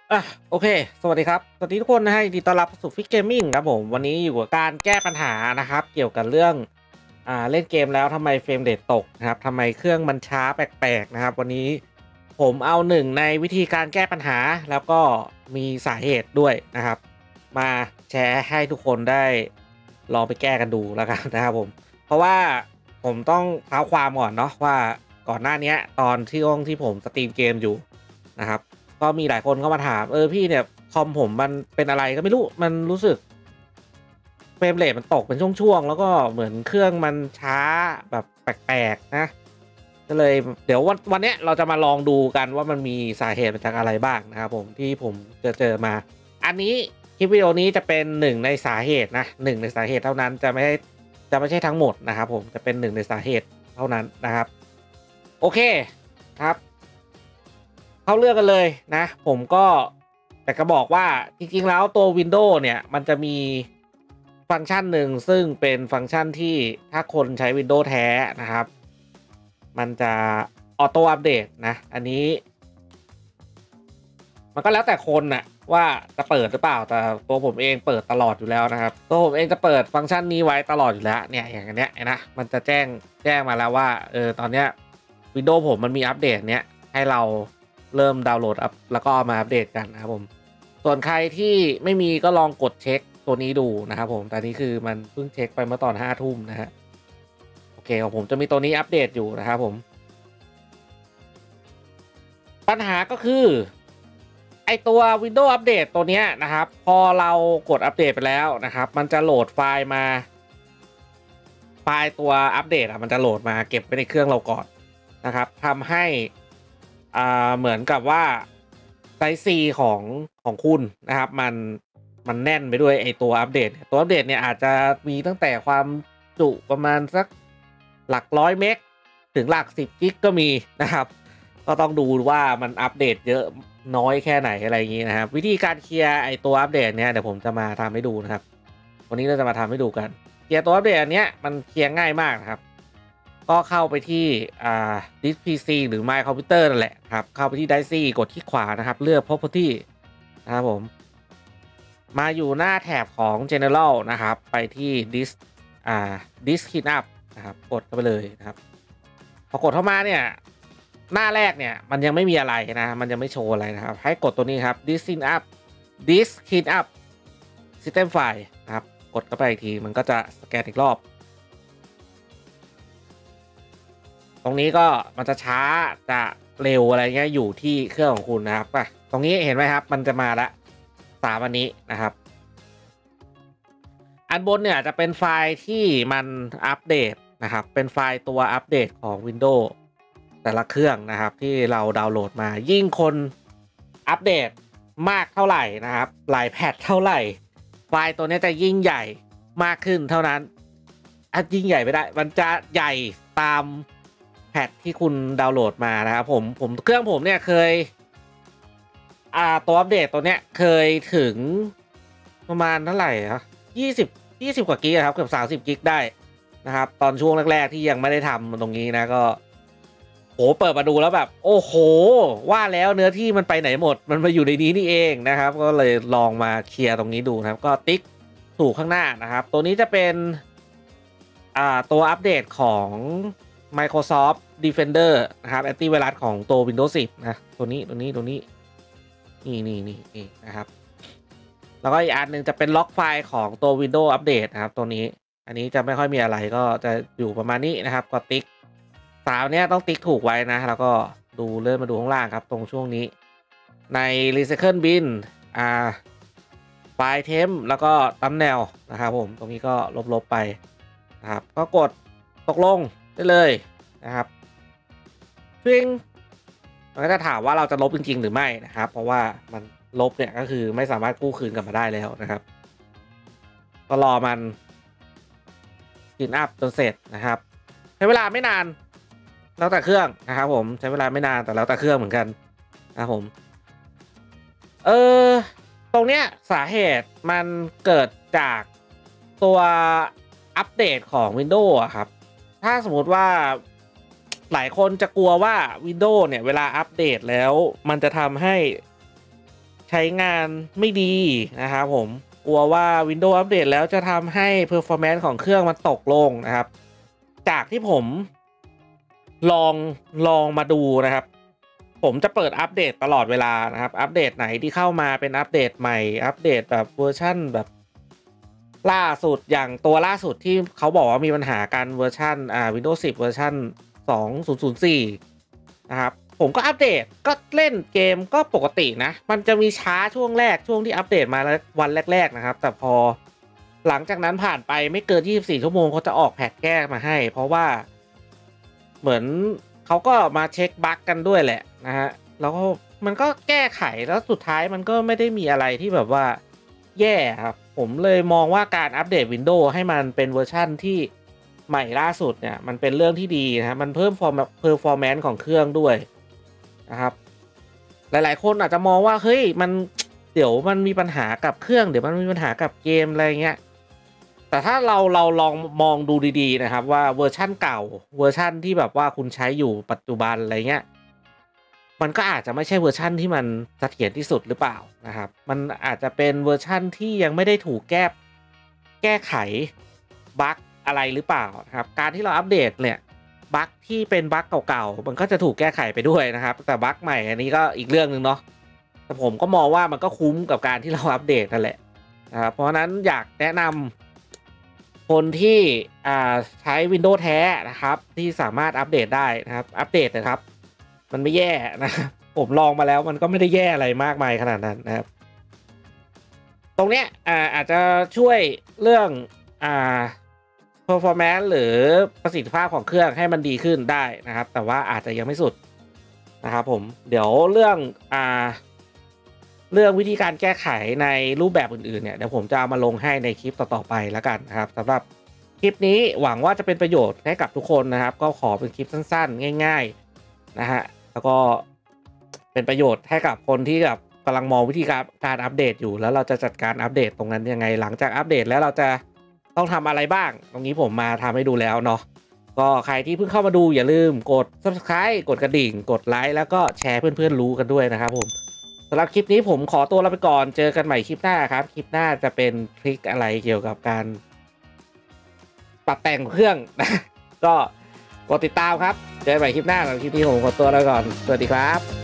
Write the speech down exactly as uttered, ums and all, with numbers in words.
อ่ะโอเคสวัสดีครับสวัสดีทุกคนนะฮะยินดีต้อนรับสู่ฟิกเกมมิ่งครับผมวันนี้อยู่กับการแก้ปัญหานะครับเกี่ยวกับเรื่องอ่าเล่นเกมแล้วทำไมเฟรมเรทตกนะครับทำไมเครื่องมันช้าแปลกๆนะครับวันนี้ผมเอาหนึ่งในวิธีการแก้ปัญหาแล้วก็มีสาเหตุด้วยนะครับมาแชร์ให้ทุกคนได้ลองไปแก้กันดูแล้วกันนะครับผมเพราะว่าผมต้องเท้าความก่อนเนาะว่าก่อนหน้านี้ตอนที่ห้องที่ผมสตรีมเกมอยู่นะครับ ก็มีหลายคนเข้ามาถามเออพี่เนี่ยคอมผมมันเป็นอะไรก็ไม่รู้มันรู้สึกเฟรมเรทมันตกเป็นช่วงๆแล้วก็เหมือนเครื่องมันช้าแบบแปลกๆนะก็เลยเดี๋ยววันวันเนี้ยเราจะมาลองดูกันว่ามันมีสาเหตุมาจากอะไรบ้างนะครับผมที่ผมเจอเจอมาอันนี้คลิปวิดีโอนี้จะเป็นหนึ่งในสาเหตุนะหนึ่งในสาเหตุเท่านั้นจะไม่ใช่จะไม่ใช่ทั้งหมดนะครับผมจะเป็นหนึ่งในสาเหตุเท่านั้นนะครับโอเคครับ เข้าเรื่องกันเลยนะผมก็แต่ก็บอกว่าจริงๆแล้วตัว Windows เนี่ยมันจะมีฟังก์ชันหนึ่งซึ่งเป็นฟังก์ชันที่ถ้าคนใช้ Windows แท้นะครับมันจะออโต้อัปเดตนะอันนี้มันก็แล้วแต่คนน่ะว่าจะเปิดหรือเปล่าแต่ตัวผมเองเปิดตลอดอยู่แล้วนะครับตัวผมเองจะเปิดฟังก์ชันนี้ไว้ตลอดอยู่แล้วเนี่ยอย่างเนี้ยนะมันจะแจ้งแจ้งมาแล้วว่าเออตอนเนี้ย Windows ผมมันมีอัปเดตเนี้ยให้เราเริ่มดาวน์โหลดอัพแล้วก็มาอัปเดตกันนะครับผมส่วนใครที่ไม่มีก็ลองกดเช็คตัวนี้ดูนะครับผมแต่นี้คือมันเพิ่งเช็คไปเมื่อตอนห้าทุ่มนะฮะโอเคของผมจะมีตัวนี้อัปเดตอยู่นะครับผมปัญหาก็คือไอตัว Windows อัปเดตตัวนี้นะครับพอเรากดอัปเดตไปแล้วนะครับมันจะโหลดไฟล์มาไฟล์ตัวอัปเดตอ่ะมันจะโหลดมาเก็บไว้ในเครื่องเราก่อนนะครับทำให้อ่าเหมือนกับว่าไซส์ C ของของคุณนะครับมันมันแน่นไปด้วยไอตัวอัปเดตตัวอัปเดตเนี่ยอาจจะมีตั้งแต่ความจุประมาณสักหลักร้อยเมกถึงหลักสิบกิกก็มีนะครับก็ต้องดูว่ามันอัปเดตเยอะน้อยแค่ไหนอะไรอย่างนี้นะครับวิธีการเคลียร์ไอตัวอัปเดตเนี่ยเดี๋ยวผมจะมาทำให้ดูนะครับวันนี้เราจะมาทำให้ดูกันเคลียร์ตัวอัปเดตอันเนี้ยมันเคลียร์ง่ายมากนะครับก็เข้าไปที่อ่า Disk พี ซี หรือ My Computer นั่นแหละครับเข้าไปที่ Dice กดคลิกขวานะครับเลือก Property นะครับผมมาอยู่หน้าแถบของ General นะครับไปที่ Disk อ่า Disk Cleanup นะครับกดเข้าไปเลยนะครับพอกดเข้ามาเนี่ยหน้าแรกเนี่ยมันยังไม่มีอะไรนะมันยังไม่โชว์อะไรนะครับให้กดตัวนี้ครับ Disk Cleanup Disk Cleanup System File นะครับกดเข้าไปอีกทีมันก็จะสแกนอีกรอบตรงนี้ก็มันจะช้าจะเร็วอะไรเงี้ยอยู่ที่เครื่องของคุณนะครับป่ะตรงนี้เห็นไหมครับมันจะมาละสามอันนี้นะครับอันบนเนี่ยจะเป็นไฟล์ที่มันอัปเดตนะครับเป็นไฟล์ตัวอัปเดตของ Windows แต่ละเครื่องนะครับที่เราดาวน์โหลดมายิ่งคนอัปเดตมากเท่าไหร่นะครับหลายแพทเท่าไหร่ไฟล์ตัวนี้จะยิ่งใหญ่มากขึ้นเท่านั้นอ่ะยิ่งใหญ่ไม่ได้มันจะใหญ่ตามแพทที่คุณดาวน์โหลดมานะครับผมผมเครื่องผมเนี่ยเคยอ่าตัวอัปเดตตัวเนี้ยเคยถึงประมาณเท่าไหร่ครับยี่สิบยี่สิบกว่ากิกครับเกือบสามสิบกิกได้นะครับตอนช่วงแรกๆที่ยังไม่ได้ทำตรงนี้นะก็โหเปิดมาดูแล้วแบบโอ้โหว่าแล้วเนื้อที่มันไปไหนหมดมันมาอยู่ในนี้นี่เองนะครับก็เลยลองมาเคลียร์ตรงนี้ดูนะครับก็ติ๊กถูกข้างหน้านะครับตัวนี้จะเป็นอ่าตัวอัปเดตของ Microsoft Defender นะครับแอนตี้ไวรัสของตัว Windows สิบนะตัวนี้ตัวนี้ตัวนี้นี่นี่นี่นี่นะครับแล้วก็อีกอันหนึ่งจะเป็นล็อกไฟล์ของตัว Windows Update นะครับตัวนี้อันนี้จะไม่ค่อยมีอะไรก็จะอยู่ประมาณนี้นะครับก็ติ๊กสามเนี้ยต้องติ๊กถูกไว้นะแล้วก็ดูเลื่อนมาดูข้างล่างครับตรงช่วงนี้ใน Recycle Bin อ่าไฟล์เทมแล้วก็ตั้มแนวนะครับผมตรงนี้ก็ลบๆไปนะครับก็กดตกลงได้เลยนะครับซึ่งมันก็จะถามว่าเราจะลบจริงๆหรือไม่นะครับเพราะว่ามันลบเนี่ยก็คือไม่สามารถกู้คืนกลับมาได้แล้วนะครับก็รอมันคลีนอัพจนเสร็จนะครับใช้เวลาไม่นานแล้วแต่เครื่องนะครับผมใช้เวลาไม่นานแต่แล้วแต่เครื่องเหมือนกันนะครับผมเออตรงเนี้ยสาเหตุมันเกิดจากตัวอัปเดตของ Windows อะครับถ้าสมมติว่าหลายคนจะกลัวว่า Windows เนี่ยเวลาอัปเดตแล้วมันจะทำให้ใช้งานไม่ดีนะครับผมกลัวว่า Windows อัปเดตแล้วจะทำให้ performance ของเครื่องมันตกลงนะครับ จากที่ผมลองลองมาดูนะครับผมจะเปิดอัปเดตตลอดเวลานะครับอัปเดตไหนที่เข้ามาเป็นอัปเดตใหม่อัปเดตแบบเวอร์ชั่นแบบล่าสุดอย่างตัวล่าสุดที่เขาบอกว่ามีปัญหาการเวอร์ชันอ่า Windows สิบเวอร์ชันสองพันสี่นะครับผมก็อัปเดตก็เล่นเกมก็ปกตินะมันจะมีช้าช่วงแรกช่วงที่อัปเดตมาแล้ววันแรกๆนะครับแต่พอหลังจากนั้นผ่านไปไม่เกินยี่สิบสี่ชั่วโมงเขาจะออกแพทแก้มาให้เพราะว่าเหมือนเขาก็มาเช็คบั๊กกันด้วยแหละนะฮะแล้วก็มันก็แก้ไขแล้วสุดท้ายมันก็ไม่ได้มีอะไรที่แบบว่าแย่ครับผมเลยมองว่าการอัปเดต Windows ให้มันเป็นเวอร์ชั่นที่ใหม่ล่าสุดเนี่ยมันเป็นเรื่องที่ดีนะครับมันเพิ่ม performance ของเครื่องด้วยนะครับหลายๆคนอาจจะมองว่าเฮ้ยมันเดี๋ยวมันมีปัญหากับเครื่องเดี๋ยวมันมีปัญหากับเกมอะไรเงี้ยแต่ถ้าเราเราลองมองดูดีๆนะครับว่าเวอร์ชั่นเก่าเวอร์ชั่นที่แบบว่าคุณใช้อยู่ปัจจุบันอะไรเงี้ยมันก็อาจจะไม่ใช่เวอร์ชั่นที่มันเสถียรที่สุดหรือเปล่านะครับมันอาจจะเป็นเวอร์ชั่นที่ยังไม่ได้ถูกแก้แก้ไขบั๊กอะไรหรือเปล่านะครับการที่เราอัปเดตเนี่ยบั๊กที่เป็นบั๊กเก่าๆมันก็จะถูกแก้ไขไปด้วยนะครับแต่บั๊กใหม่อันนี้ก็อีกเรื่องหนึ่งเนาะแต่ผมก็มองว่ามันก็คุ้มกับการที่เราอัปเดตนั่นแหละนะครับเพราะฉะนั้นอยากแนะนำคนที่อ่าใช้ Windows แท้นะครับที่สามารถอัปเดตได้นะครับอัปเดตนะครับมันไม่แย่นะครับผมลองมาแล้วมันก็ไม่ได้แย่อะไรมากมายขนาดนั้นนะครับตรงเนี้ยอ่าอาจจะช่วยเรื่องอ่า performance หรือประสิทธิภาพของเครื่องให้มันดีขึ้นได้นะครับแต่ว่าอาจจะยังไม่สุดนะครับผมเดี๋ยวเรื่องอ่าเรื่องวิธีการแก้ไขในรูปแบบอื่นๆเนี่ยเดี๋ยวผมจะเอามาลงให้ในคลิปต่อๆไปแล้วกันนะครับสำหรับคลิปนี้หวังว่าจะเป็นประโยชน์ให้กับทุกคนนะครับก็ขอเป็นคลิปสั้นๆง่ายๆนะฮะแล้วก็เป็นประโยชน์ให้กับคนที่แบบกำลังมองวิธีการการอัปเดตอยู่แล้วเราจะจัดการอัปเดตตรงนั้นยังไงหลังจากอัปเดตแล้วเราจะต้องทำอะไรบ้างตรงนี้ผมมาทำให้ดูแล้วเนาะก็ใครที่เพิ่งเข้ามาดูอย่าลืมกด ซับสไครบ์ กดกระดิ่งกดไลค์แล้วก็แชร์เพื่อนๆรู้กันด้วยนะครับผมสำหรับคลิปนี้ผมขอตัวลาไปก่อนเจอกันใหม่คลิปหน้าครับคลิปหน้าจะเป็นทริคอะไรเกี่ยวกับการปรับแต่งเครื่องนะก็กดติดตามครับเจอกันใหม่คลิปหน้าสำหรับคลิปนี้ผมขอตัวลาไปก่อนสวัสดีครับ